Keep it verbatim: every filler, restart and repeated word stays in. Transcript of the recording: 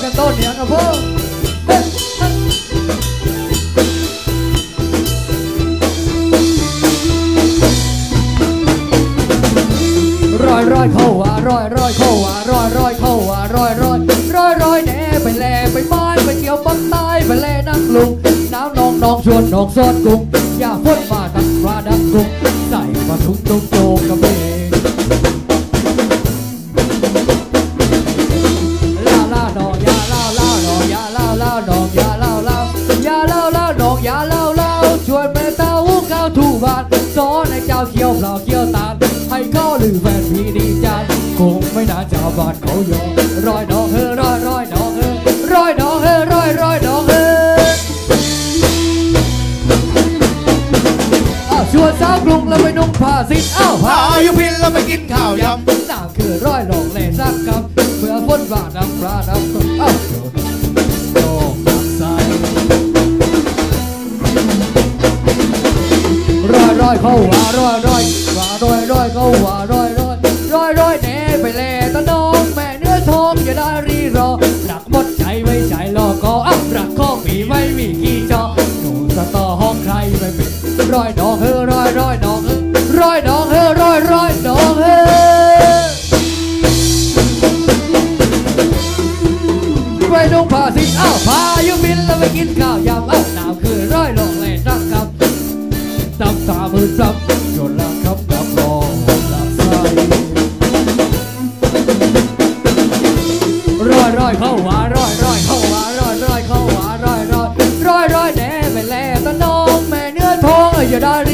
กันต้นเนี่ยครับพ่อร้อยร้อยเข้าว่าร้อยร้อยเข้าว่าร้อยร้อยเข้าว่าร้อยร้อยร้อยร้อยแหน่ไปแลไปบ้านไปเที่ยวปักใต้ไปแลนั่งลุงน้ำนองนองชวนนองซอดกุ้งอย่าพ่นมาดังปลาดังกุ้งใส่มาถุงตุ้งโจงกระเบนลาลาดอกยาลาลาดอกยาลาลาดอกยาลาลายาลาลาดอกยาลาลาชวนแม่เต้าข้าวถูบ้านซ้อนในเจ้าเขียวเปล่าเขียวตาลให้เขาหรือแฟนพี่ดีใจคงไม่นานชาวบ้านเขายอมร้อยดอกเฮ้ร้อยร้อยดอกเฮ้ร้อยดอกเฮ้ร้อยร้อยดอกเฮ้ชวนสาวกรุงแล้วไปนุ่งผ้าสิ้นอ้าวผ้ายุพินแล้วไปกินข้าวยำน้ำคือร้อยดอกเล่สักคำเมื่อฝนว่าน้ำปลาน้ำต้นอ้าวโดนดอกน้ำใสร้อยร้อยเข้าว่าร้อยร้อยว่าร้อยร้อยเข้าว่าร้อยร้อยร้อยร้อยแหน่ไปแลตะน้องแม่เนื้อทองอย่าได้รีรอหนักหมดใจไม่ใจรอก็อับรักข้อปีไม่มีขี้จอหนูสตอห้องใครไม่เป็นร้อยดอกเฮ้ร้อยร้อยดอกเฮ้ร้อยดอกเฮ้ร้อยร้อยดอกเฮ้ไปนุ่งผ้าสิ้นอ้าวพายุบินแล้วไปกินข้าวยำอ้าวหนาวคือร้อยดอกเลยสักคำตั้งตามือซับจนละครับนับรองหลับใสร้อยร้อยเข้าว่าร้อยร้อยเข้าว่าร้อยร้อยเข้าว่าร้อยร้อยร้อยร้อยแหน่ไปแลตะน้องแม่เนื้อทองอย่าได้